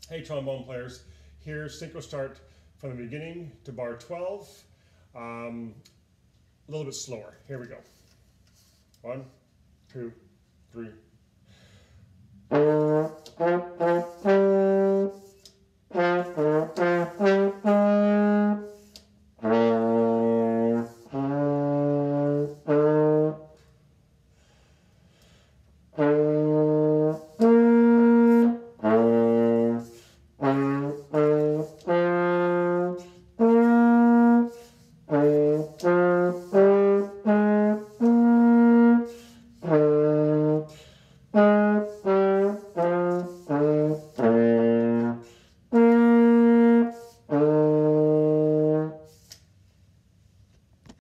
Hey trombone players, here's Syncro start from the beginning to bar 12, a little bit slower. Here we go. 1, 2, 3,